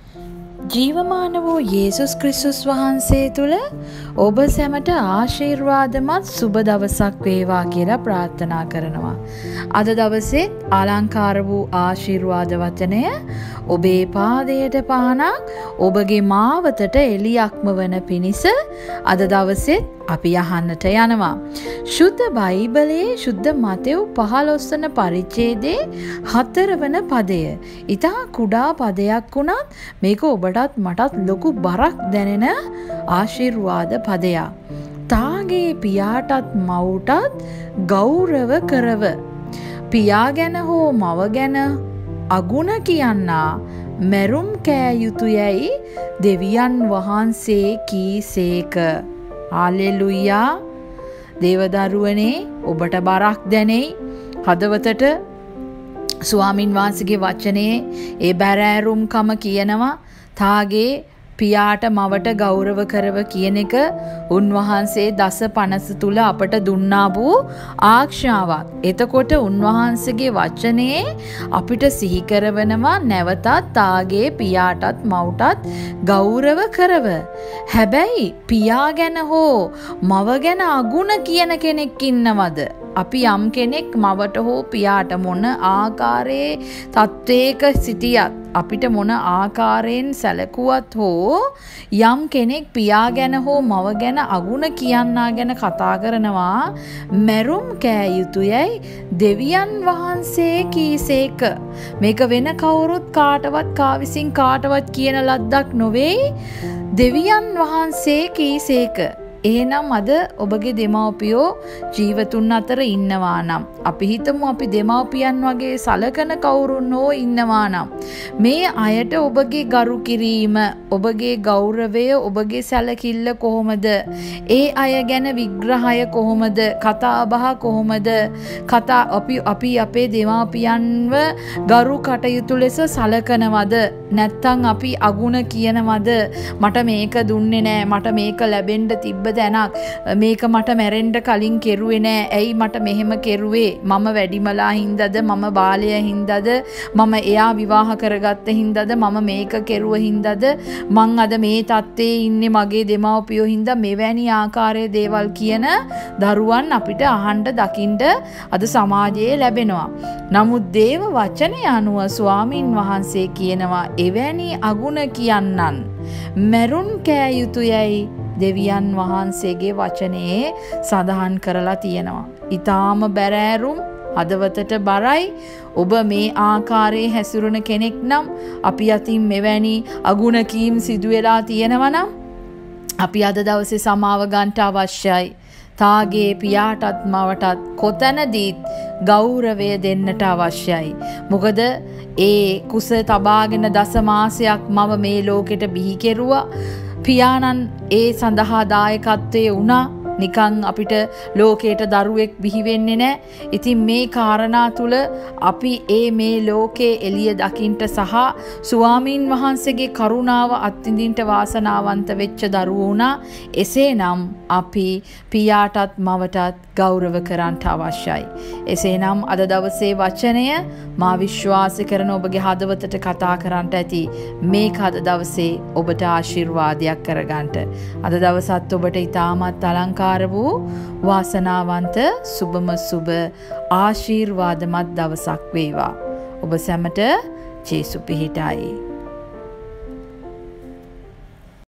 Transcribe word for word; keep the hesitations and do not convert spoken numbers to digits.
ජීවමාන වූ යේසුස් ක්‍රිස්තුස් වහන්සේ තුළ ඔබ සැමට ආශිර්වාදමත් සුබ දවසක් වේවා කියලා ප්‍රාර්ථනා කරනවා. අද දවසේත් අලංකාර වූ ආශිර්වාද වචනය ඔබේ පාදයට පහනක් ඔබගේ මාවතට එලියක්ම වන පිණිස අද දවසේත් අපි අහන්නට යනවා. ශුද්ධ බයිබලයේ ශුද්ධ මතෙව් පහළොස් වන පරිච්ඡේදයේ හතර වන පදය. ඊටා කුඩා පදයක් වුණත් මේක ඔබටත් මටත් ලොකු බරක් දැනෙන ආශිර්වාද පදයක්. තාගේ පියාටත් මව්ටත් ගෞරව කරව. පියා ගැන හෝ මව ගැන අගුණ කියන්නා මැරුම් කෑ යුතුයයි දෙවියන් වහන්සේ කීසේක. හාලෙලුයා. දේවදරුවනේ ඔබට බරක් දැනෙයි. හදවතට ස්වාමින් වහන්සේගේ වචනේ ඒ බැරෑරුම්කම කියනවා තාගේ පියාට මවට ගෞරව කරව කියන එක උන්වහන්සේ දස පනස තුල අපට දුන්නා වූ ආඥාවක්. එතකොට උන්වහන්සේගේ වචනේ අපිට සිහි කරවනවා නැවතත් තාගේ පියාටත් මව්ටත් ගෞරව කරව. හැබැයි පියා ගැන හෝ මව ගැන අගුණ කියන කෙනෙක් ඉන්නවද? අපි යම් කෙනෙක් මවට හෝ පියාට මොන ආකාරයේ තත්වයක සිටියත් අපිට මොන ආකාරයෙන් සැලකුවත් හෝ යම් කෙනෙක් පියා ගැන හෝ මව ගැන අගුණ කියන්නා ගැන කතා කරනවා මැරුම් කෑ යුතුයයි දෙවියන් වහන්සේ කීසේක. මේක වෙන කවුරුත් කාටවත් කා විසින් කාටවත් කියන ලද්දක් නොවේ. දෙවියන් වහන්සේ කීසේක. එහෙනම් අද ඔබගේ දෙමව්පියෝ ජීවතුන් අතර ඉන්නවා නම් අපි හිතමු අපි දෙමව්පියන් වගේ සලකන කවුරුන් හෝ ඉන්නවා නම් මේ අයට ඔබගේ ගරු කිරීම ඔබගේ ගෞරවය ඔබගේ සැලකිල්ල කොහොමද? ඒ අය ගැන විග්‍රහය කොහොමද? කතා බහ කොහොමද? කතා අපි අපි අපේ දෙමව්පියන්ව ගරු කටයුතු ලෙස සලකනවද? නැත්තම් අපි අගුණ කියනවද? මට මේක දුන්නේ නෑ, මට මේක ලැබෙන්න තිබ්බ දැනක්, මේක මට මැරෙන්න කලින් කෙරුවේ නෑ, ඇයි මට මෙහෙම කෙරුවේ? මම වැඩිමලා හින්දාද, මම බාලය හින්දාද, මම එයා විවාහ කරගත්ත හින්දාද, මම මේක කෙරුව හින්දාද, මං අද මේ තත්ත්වයේ ඉන්නේ මගේ දෙමව්පියෝ හින්දා මෙවැනි ආකාරයේ දේවල් කියන දරුවන් අපිට අහන්න දකින්න අද සමාජයේ ලැබෙනවා. නමුත් දේව වචනය අනුව ස්වාමින් වහන්සේ කියනවා එවැනි අගුණ කියන්නන් මැරුම් කෑ යුතුයයි දෙවියන් වහන්සේගේ වචනේ සඳහන් කරලා තියෙනවා. ඊටාම බැරෑරුම් හදවතට බරයි. ඔබ මේ ආකාරයේ හැසිරුණ කෙනෙක් නම් අපි අතින් මෙවැනි අගුණ කීම් සිදු වෙලා තියෙනවා නම් අපි අද දවසේ සමාව ගන්නට අවශ්‍යයි. තාගේ පියාටත් මවටත් කොතනදීත් ගෞරවය දෙන්නට අවශ්‍යයි. මොකද ඒ කුස තබාගෙන දස මාසයක් මව මේ ලෝකෙට බිහි කෙරුවා. පියාණන් ඒ සඳහා දායකත්වයේ වුණා. නිකන් අපිට ලෝකයට දරුවෙක් බිහි වෙන්නේ නැහැ. ඉතින් මේ කාරණා තුල අපි ඒ මේ ලෝකයේ එළිය දකින්ට සහ ස්වාමින් වහන්සේගේ කරුණාව අත්විඳින්ට වාසනාවන්ත වෙච්ච දරුවෝ වුණා. එසේනම් අපි පියාටත් මවටත් ගෞරව කරන්නට අවශ්‍යයි. එසේනම් අද දවසේ වචනය මා විශ්වාස කරන ඔබගේ හදවතට කතා කරන්නට ඇති. මේක අද දවසේ ඔබට ආශිර්වාදයක් කරගන්නට. අද දවසත් ඔබට ඊටමත් අලංකාර වූ වාසනාවන්ත සුබම සුබ ආශිර්වාදමත් දවසක් වේවා. ඔබ සැමට ජේසු පිහිටයි.